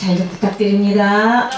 잘 좀 부탁드립니다.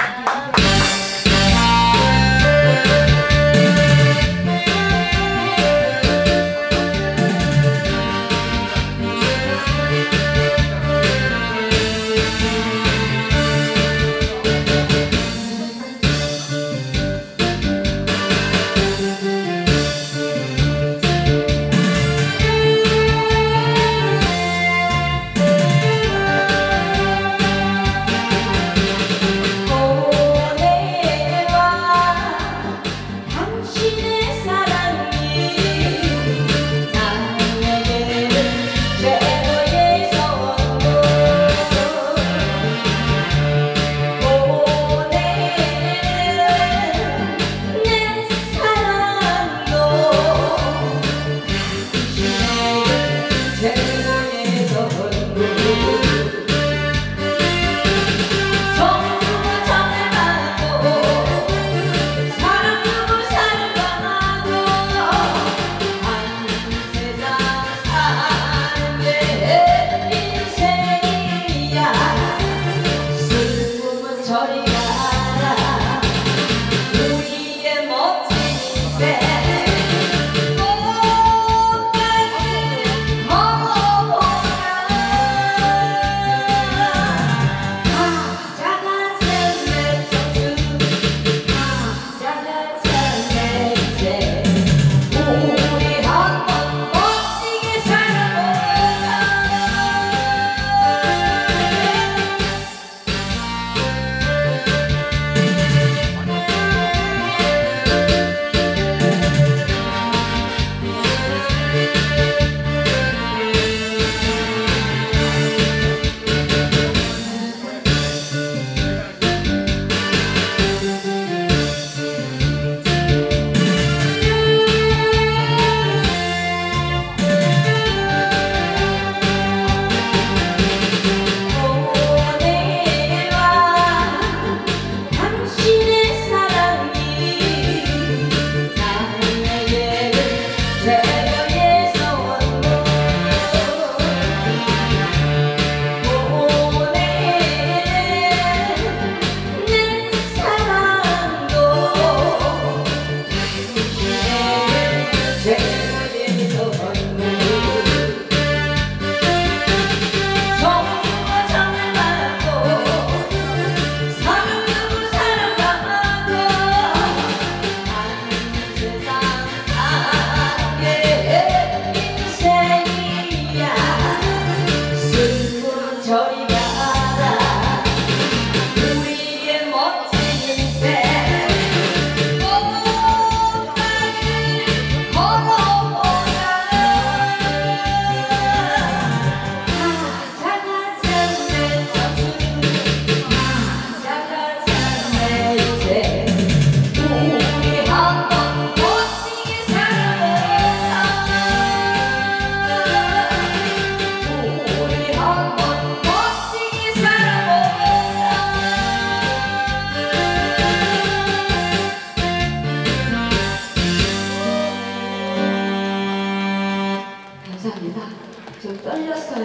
좀 떨렸어요.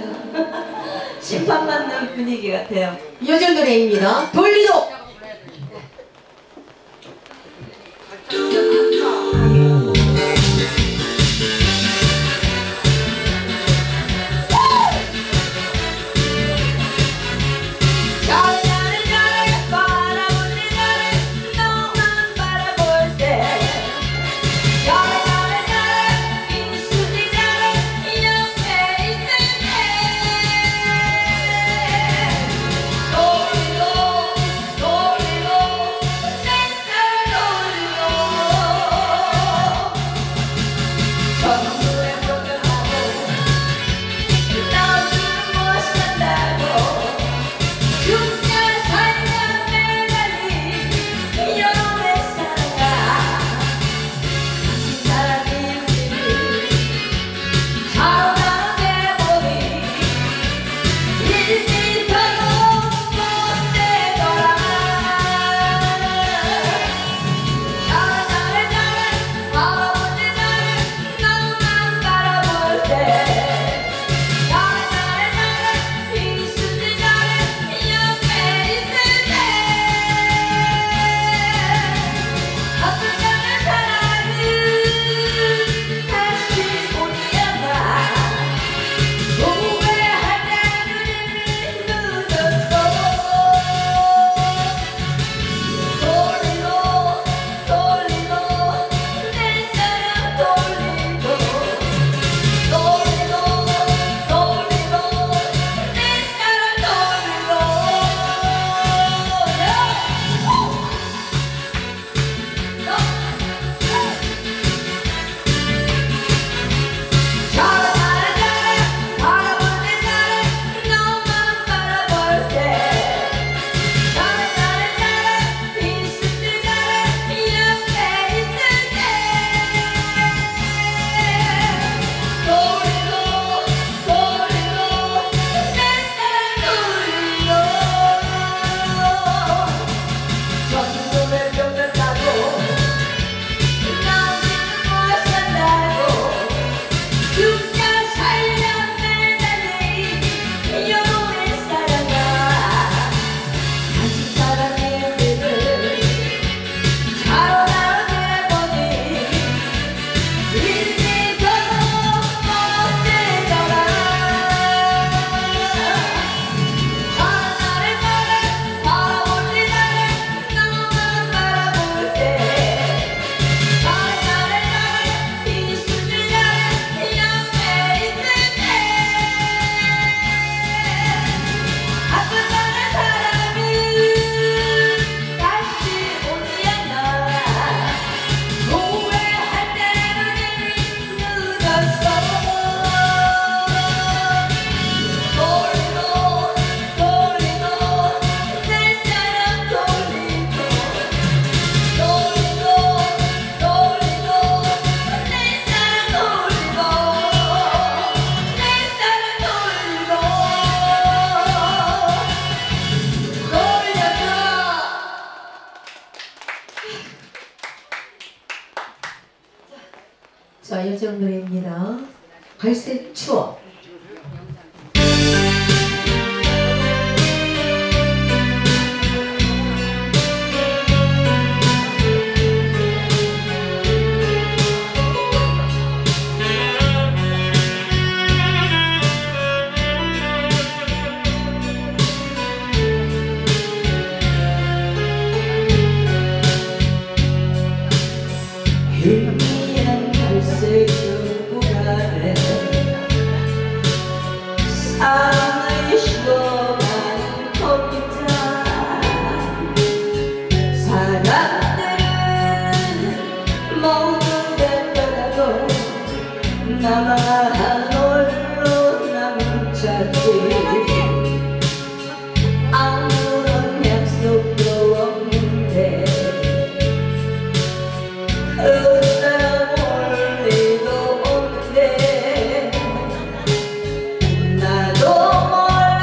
심판받는 분위기 같아요. 요즘 노래입니다. 돌리도. 돌리도 자, 여정 노래입니다. 갈색 추억. 희미한 갈색 눈물아래 사랑의 시원한 컴퓨터 사람들은 모두 다 떠나고 나만 홀로 남자지 아무런 약속도 없는데 그 사람 올 리도 없는데 나도 몰래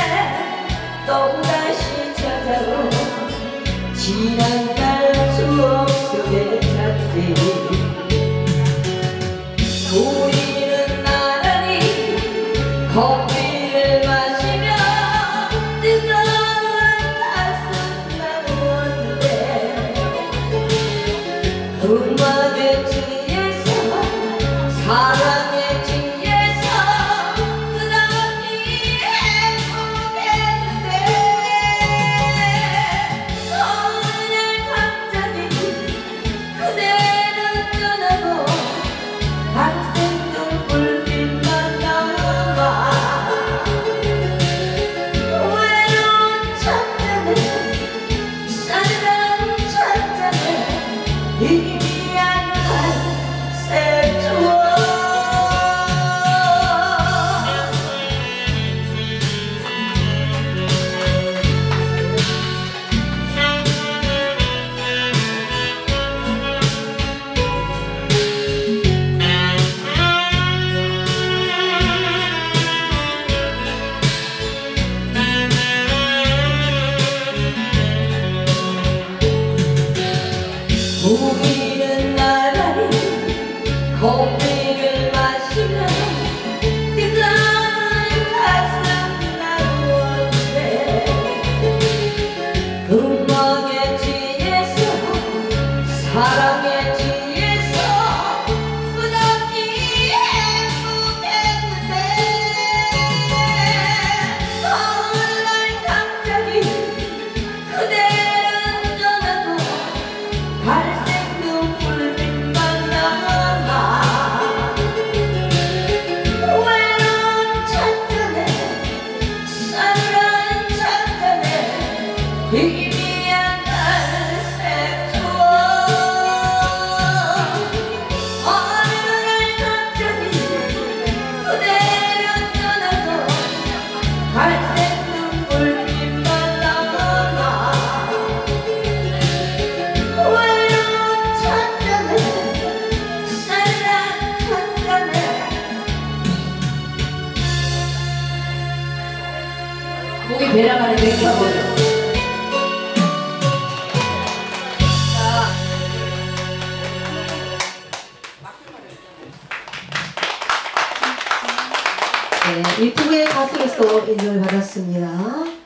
또다시 찾아온 지난 날 추억 속에 찾지 우리는 나란히 커피를 마시며 뜨거운 가슴 나누었는데 음악의 지에서 사랑의 지에서 그다지 행복했는데 어느 날 갑자기 그대는 떠나고 갈색 눈불빛만 남아 외로운 천장에 사랑 천장에 희미한 갈색 추억 우리는 나란히 커피를 마시며 뜨거운 가슴 나누었는데 음악의 지에서 사랑의 지에서 끝없이 행복했는데 어느 날 갑자기 그대는 떠나고 갈색 눈불빛만 남아 외로운 천장에 사랑 천장에 희미한 갈색 추억 어느 날 갑자기 그대는 떠나고 갈색 눈불빛만 남아 외로운 천장에 사랑 천장에 목이 배랑하는 맥혀버려. 네, 유튜브의 가수로서 인정을 받았습니다.